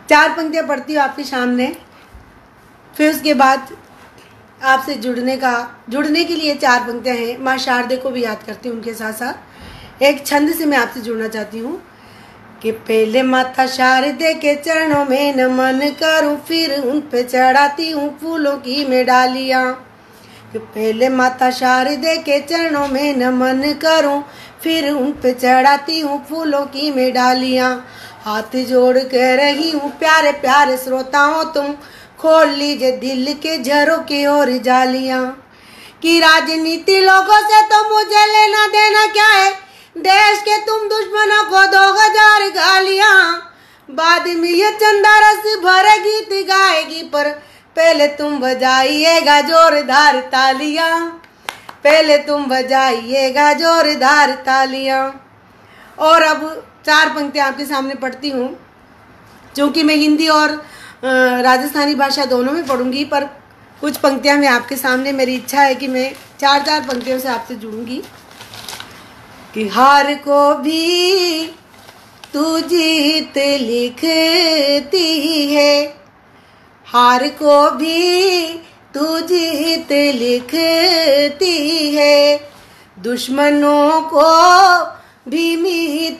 4 पंक्तियाँ पढ़ती हूँ आपके सामने। फिर उसके बाद आपसे जुड़ने के लिए 4 पंक्तियाँ हैं। माँ शारदे को भी याद करती हूँ उनके साथ साथ। एक छंद से मैं आपसे जुड़ना चाहती हूँ कि पहले माता शारदे के चरणों में नमन करूं, फिर उन पे चढ़ाती हूँ फूलों की मैं डालियाँ। कि पहले माता शारदे के चरणों में नमन करूं, फिर उन पे चढ़ाती हूँ फूलों की मैं डालियाँ। हाथ जोड़ के रही हूँ प्यारे प्यारे श्रोताओं, तुम खोल लीजिए दिल के झरोखे और जालियाँ। कि राजनीति लोगों से तो मुझे लेना देना क्या है, देश के तुम दुश्मनों को 2000 गालियाँ। बाद में ये चंदा रस भरे गीत गाएगी, पर पहले तुम बजाइएगा जोरदार तालियां, पहले तुम बजाइएगा जोरदार तालियां। और अब 4 पंक्तियां आपके सामने पढ़ती हूँ। क्योंकि मैं हिंदी और राजस्थानी भाषा दोनों में पढ़ूंगी, पर कुछ पंक्तियां मैं आपके सामने, मेरी इच्छा है कि मैं 4 पंक्तियों से आपसे जुड़ूंगी। कि हार को भी तू जीत लिखती है, हार को भी तू जीत लिखती है, दुश्मनों को भी मीत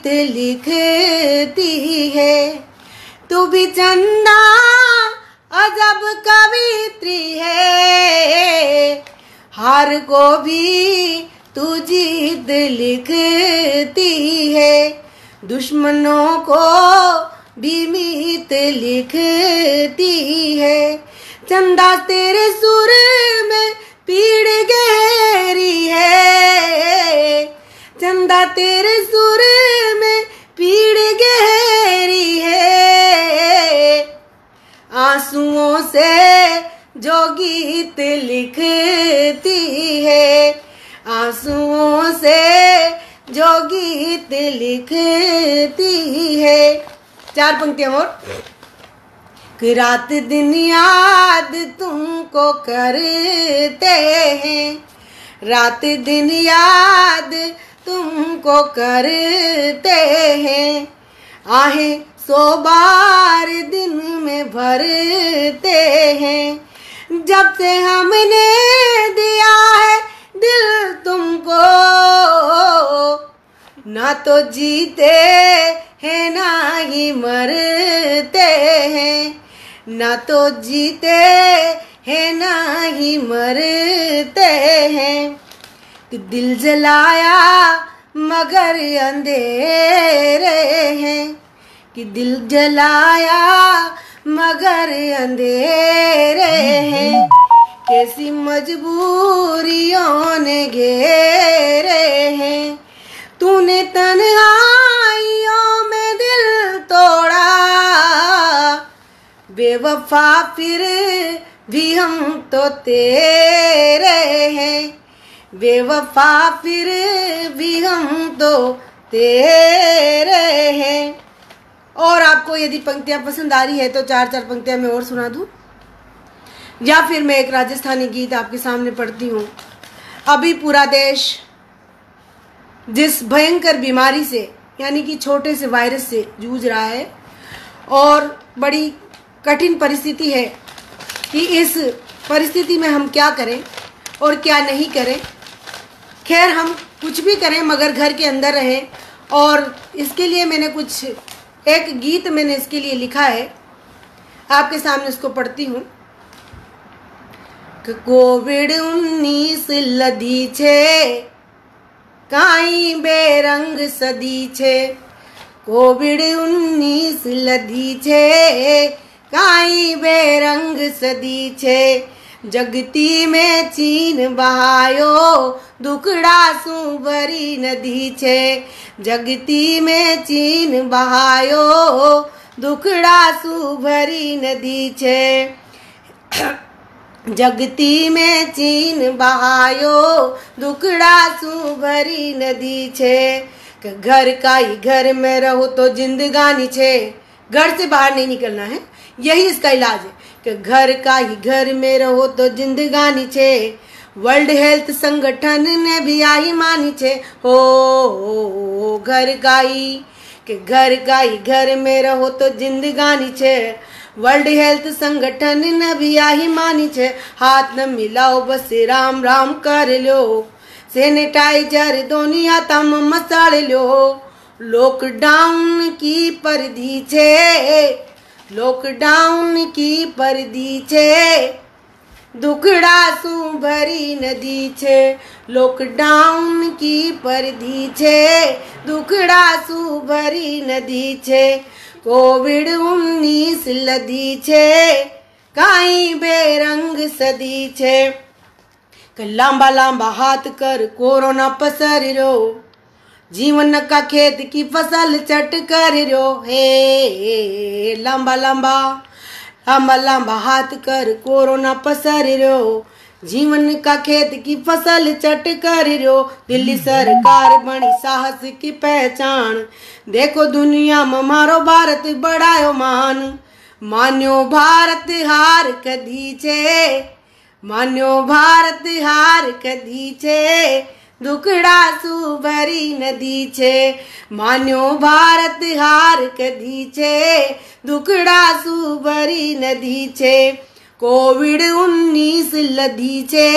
लिखती है। तू भी चंदा अजब कवित्री है, हार को भी तू जीत लिखती है, दुश्मनों को भी मीत लिखती है। चंदा तेरे सुर में पीड़ गहरी है, चंदा तेरे सुर में पीड़ गहरी है, आंसुओं से जो गीत लिखती है, आंसुओं से जो गीत लिखती है। 4 पंक्तियां और। कि रात दिन याद तुमको करते हैं, रात दिन याद तुमको करते हैं, आहें 100 बार दिन में भरते हैं। जब से हमने दिया है दिल तुमको, ना तो जीते हैं ना ही मरते हैं, ना तो जीते हैं ना ही मरते हैं। कि दिल जलाया मगर अंधेरे हैं, कि दिल जलाया मगर अंधेरे हैं, कैसी मजबूरियों ने घेरे हैं। तूने तन्हाइयों में दिल तोड़ा, बेवफा फिर भी हम तो तेरे हैं, बेवफा फिर भी हम तो तेरे हैं। और आपको यदि पंक्तियां पसंद आ रही है तो 4 पंक्तियां मैं और सुना दूं, या फिर मैं एक राजस्थानी गीत आपके सामने पढ़ती हूँ। अभी पूरा देश जिस भयंकर बीमारी से, यानी कि छोटे से वायरस से जूझ रहा है, और बड़ी कठिन परिस्थिति है कि इस परिस्थिति में हम क्या करें और क्या नहीं करें। खैर, हम कुछ भी करें मगर घर के अंदर रहें। और इसके लिए मैंने एक गीत मैंने इसके लिए लिखा है, आपके सामने उसको पढ़ती हूँ। कोविड-19 लदी छे, काई बेरंग सदी छे, कोविड-19 लदी छे, काई बेरंग सदी छे, जगती में चीन बहायो दुखड़ा सु भरी नदी छे, जगती में चीन बहायो दुखड़ा सु भरी नदी छे, जगती में चीन बहायो दुखड़ा सु भरी नदी छे। घर का ही घर में रहो तो जिंदगानी छे, घर से बाहर नहीं निकलना है, यही इसका इलाज है। कि घर का ही घर में रहो तो जिंदगानी छे, वर्ल्ड हेल्थ संगठन ने भी आई मानी छे। हो घर का ही કે ઘર ગાઈ ઘર में रहो तो जिंदगानी છે। वर्ल्ड हेल्थ संगठन ने भी आही मानी छे। हाथ न मिलाओ बस राम राम कर लो। सैनिटाइजर दोनी हाथा में मसाल लो। लॉकडाउन की परिधि छे, लॉकडाउन की परिधि छे। दुखड़ा सु भरी नदी छे। लॉकडाउन की परिधि छे, दुखड़ा सु भरी नदी छे। कोविड-19 लदी छे, काई बेरंग सदी छे। लांबा लांबा हाथ कर कोरोना पसरियो। जीवन का खेत की फसल चट करियो। हे लांबा लांबा लांबा लांबा हाथ कर कोरोना पसरियो। जीवन का खेत की फसल चट करियो। दिल्ली सरकार बनी साहस की पहचान। देखो दुनिया में मारो भारत बढ़ायो मान। मान्यो भारत हार कदी छे, मान्यो भारत हार कदी छे। दुखड़ा सु भरी नदी छे। मान्यो भारत हार कदी छे। दुखड़ा सु भरी नदी छे। कोविड-19 लदी छे,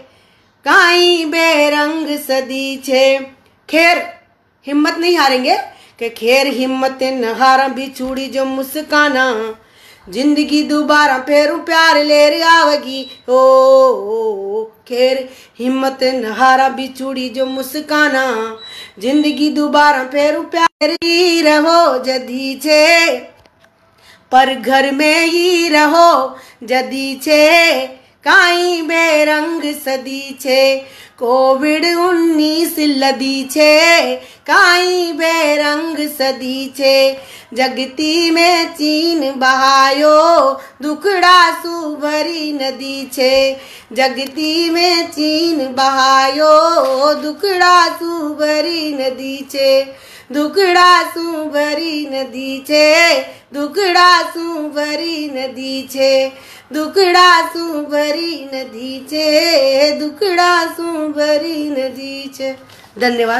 काई बेरंग सदी छे। खैर हिम्मत नहीं हारेंगे कि खैर हिम्मत न हारा बिछुड़ी जो मुस्काना। जिंदगी दोबारा फेरू प्यार लेर आवेगी। ओ खैर हिम्मत न हारा बिछुड़ी जो मुस्काना। जिंदगी दोबारा फेरू प्यार ही रहो जदी छे, पर घर में ही रहो जदी छे। काई बेरंग सदी छे। कोविड-19 लदी छे, काई बेरंग सदी छे। जगती में चीन बहायो, दुखड़ा सु भरी नदी छे। जगती में चीन बहायो, दुखड़ा सु भरी नदी छे। दुखड़ा सु भरी नदी छे। दुखड़ा सु भरी नदी छे। दुखड़ा सु भरी नदी छे। दुखड़ा सु भरी नदी छे। धन्यवाद।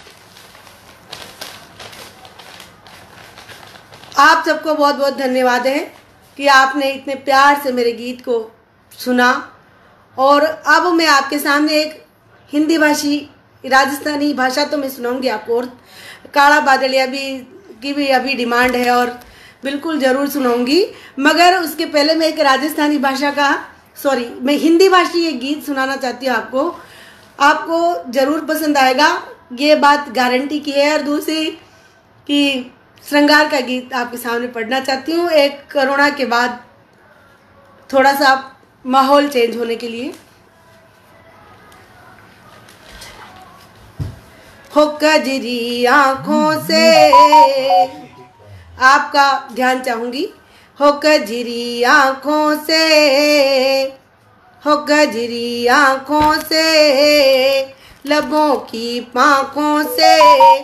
आप सबको बहुत बहुत धन्यवाद है कि आपने इतने प्यार से मेरे गीत को सुना। और अब मैं आपके सामने एक हिंदी भाषी राजस्थानी भाषा तो मैं सुनाऊंगी आपको, और काला बादलिया की भी अभी डिमांड है और बिल्कुल ज़रूर सुनाऊंगी। मगर उसके पहले मैं एक राजस्थानी भाषा का मैं हिंदी भाषी एक गीत सुनाना चाहती हूँ आपको। आपको ज़रूर पसंद आएगा, ये बात गारंटी की है। और दूसरी कि श्रृंगार का गीत आपके सामने पढ़ना चाहती हूँ, एक कोरोना के बाद थोड़ा सा माहौल चेंज होने के लिए। हो कजरी आँखों से आपका ध्यान चाहूंगी। हो कजरी आँखों से, हो कजरी आँखों से, लबों की पाँखों से,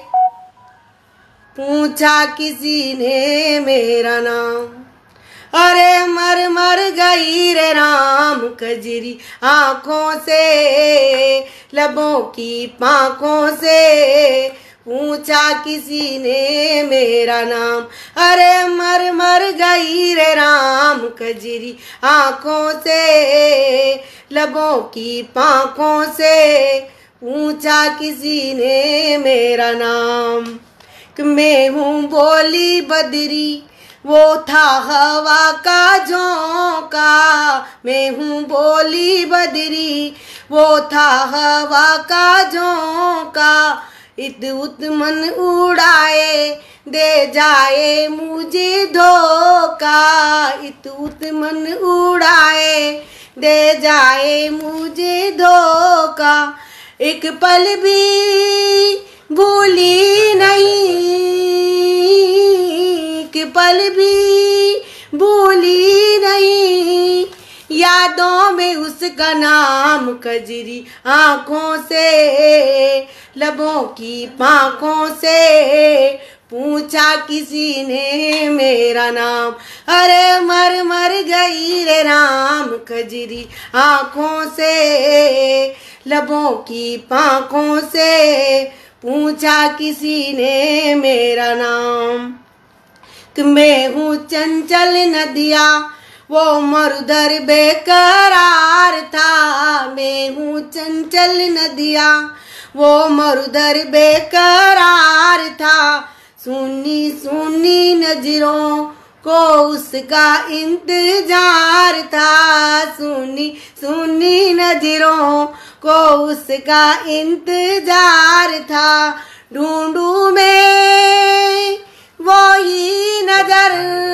पूछा किसी ने मेरा नाम। अरे मर मर गई रे राम कजरी आँखों से, लबों की पाँखों से, पूछा किसी ने मेरा नाम। अरे मर मर गई रे राम कजरी आँखों से, लबों की पाँखों से, पूछा किसी ने मेरा नाम। कि मैं हूँ बोली बदरी, वो था हवा का झोंका। मैं हूँ बोली बदरी, वो था हवा का झोंका। इत उत मन उड़ाए दे जाए मुझे धोखा। इत उत मन उड़ाए दे जाए मुझे धोखा। एक पल भी भूली नहीं, एक पल भी भूली नहीं, यादों में उसका नाम कजरी आँखों से, लबों की पाँखों से, पूछा किसी ने मेरा नाम। अरे मर मर गई रे राम कजरी आँखों से, लबों की पाँखों से, पूछा किसी ने मेरा नाम। कि मैं हूँ चंचल नदिया वो मरुधर बेकरार था। मैं हूँ चंचल नदिया वो मरुधर बेकरार था। सुनी सुनी नजरों को उसका इंतजार था। सुनी सुनी नजरों को उसका इंतजार था। ढूंढूं मैं वो ही नजर,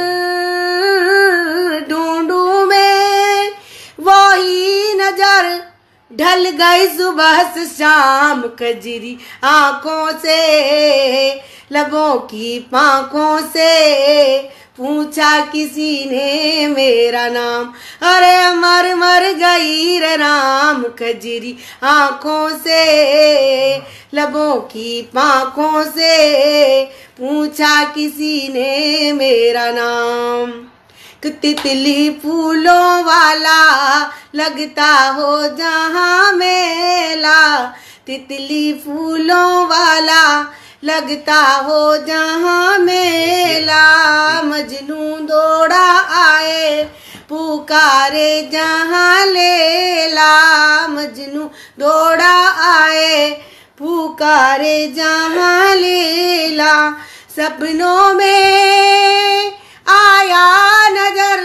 ढूंढूं मैं वो ही नजर। ढल गई सुबह से शाम कजरी आंखों से, लबों की पांखों से पूछा किसी ने मेरा नाम। अरे मर मर गई रे राम कजरी आंखों से, लबों की पांखों से पूछा किसी ने मेरा नाम। तितली फूलों वाला लगता हो जहाँ मेला, तितली फूलों वाला लगता हो जहाँ मेला। मजनू दौड़ा आए पुकारे जहाँ लैला, मजनू दौड़ा आए पुकारे जहाँ लैला। सपनों में आया नजर,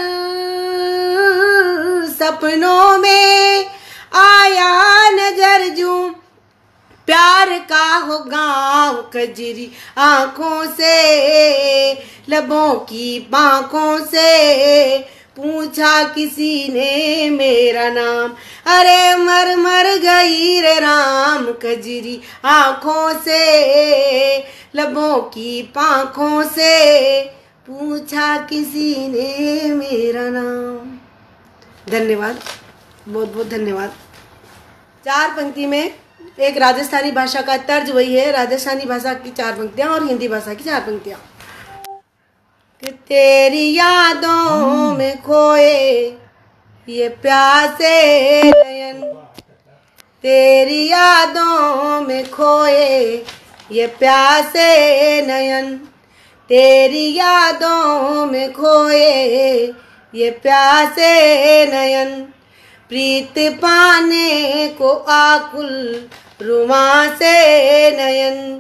सपनों में आया नजर जो प्यार का हो गाँव कजरी आंखों से, लबों की पांखों से पूछा किसी ने मेरा नाम। अरे मर मर गई रे राम कजरी आंखों से, लबों की पांखों से पूछा किसी ने मेरा नाम। धन्यवाद, बहुत बहुत धन्यवाद। 4 पंक्ति में एक राजस्थानी भाषा का तर्ज वही है, राजस्थानी भाषा की 4 पंक्तियां और हिंदी भाषा की 4 पंक्तियां। कि तेरी यादों में खोए ये प्यासे नयन, तेरी यादों में खोए ये प्यासे नयन, तेरी यादों में खोए ये प्यासे नयन। प्रीत पाने को आकुल रुमा से नयन,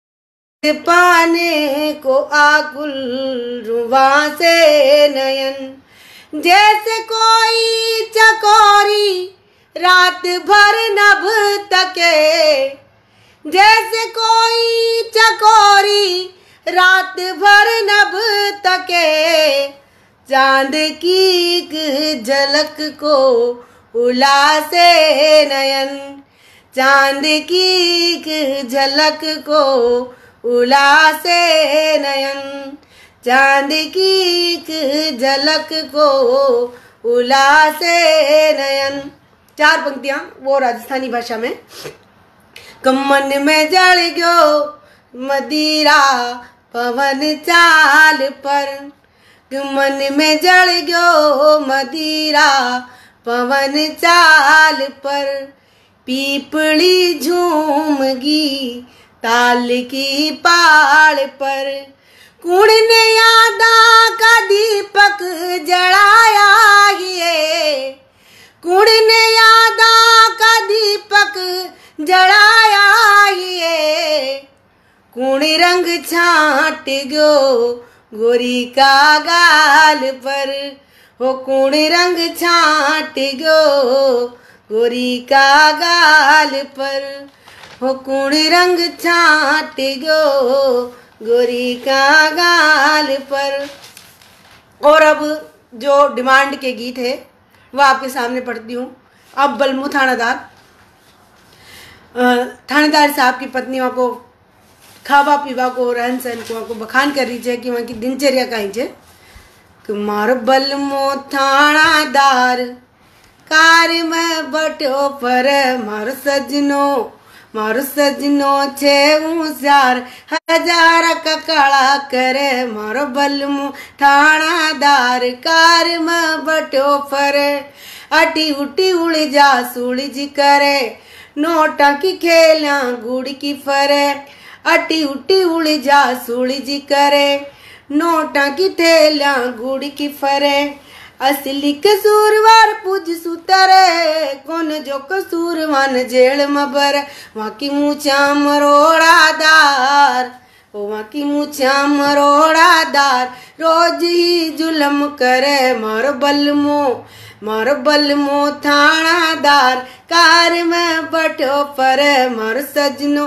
पाने को आकुल रुमा से नयन। जैसे कोई चकोरी रात भर नभ तके, जैसे कोई चकोरी रात भर नभ तके। चांद की एक झलक को उलासे नयन, चांद की एक झलक को उलासे नयन, चांद की एक झलक को उलासे नयन। 4 पंक्तियां वो राजस्थानी भाषा में। कमन में जल गयो मदिरा पवन चाल पर, मन में जल गयो मदिरा पवन चाल पर। पीपली झूमगी ताल की पाड़ पर, कुण ने यादा का दीपक जलाया है, कुण ने यादा का दीपक जलाया है। कुण रंग छाट गयो गोरी का गाल पर, हो कुण रंग छाट गयो गोरी का गाल पर, हो कुण रंग छाट गयो गोरी का गाल पर। और अब जो डिमांड के गीत है वह आपके सामने पढ़ती हूँ। अब बलमू थानेदार साहब की पत्नी वहाँ को खावा पीवा को रहन सहन को आपको बखान कर रही है कि वहाँ की दिनचर्या कहीं है कि मार बलमो थानादार कार में बटो पर मारो सजनो छे होशियार 1000 का कड़ा करे। मारो बलमो थानादार कार में बटो पर अटी उटी उड़ जा सुलझ करे। नोटा की खेला गुड़ की फरे, अटी उटी उड़ जा सूड़ी जी करे। नोटा की थैला गुड़ की फरे, असली कसूरवार पूज सुतरे, कौन जो कसूरवान जेल मबर। वहाँ की मूछा मरोड़ादार, वहाँ की मूछा मरोड़ादार, रोज ही जुलम करे मारो बलमो थानादार। कार में बटो पर मारो सजनो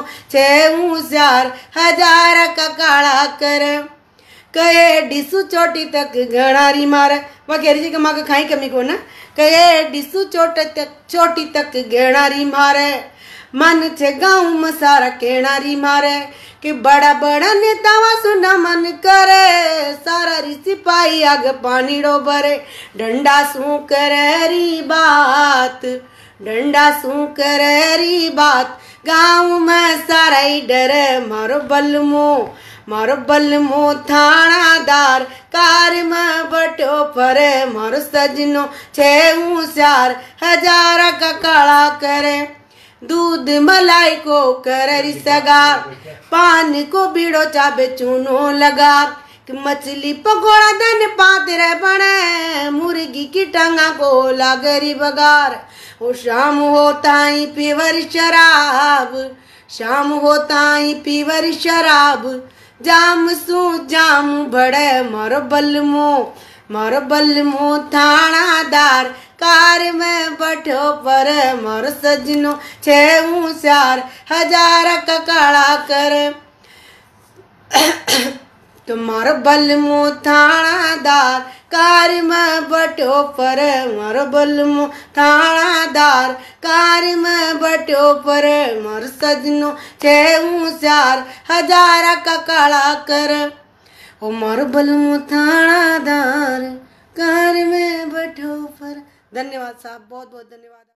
6,000 का काला करे। कहे डिसू चोटी तक गणारी मारे, वह कह रही माँ का खाई कमी को ना। कहे डिसू चोटी तक गणारी मारे, मन छे गाँव में सारा केणारी मारे। कि बड़ा बड़ा नेतावा सुना मन करे, सारा सिपाही आग पानी डोबरे। डंडा सू करे री बात, डंडा सू करे री बात, गाँव में सारा ही डरे मारो बलमो थानादार। कार में बटो परे मारो सजनो 6,000 का काला करे। दूध मलाई को कररी सगार, पान को बीड़ो चाबे चूनो लगा। मछली पकोड़ा धन पात्र बने, मुर्गी की टंगा को लागरी बगार। ओ शाम होता ही पीवर शराब, शाम होता ही पीवर शराब, जाम सू जाम बड़े मारो बलमो थानादार। कार में बठो पर मारो सजनो 6,000 का काला करे। तुम्हारो बलमो थानादार, कार में बटो पर मारो बलमो थानादार। कार में बटो पर मारो सजनो 6,000 का काला कर। ओ मारो बलमो थानादार, कार में बटो पर। धन्यवाद साहब, बहुत बहुत धन्यवाद।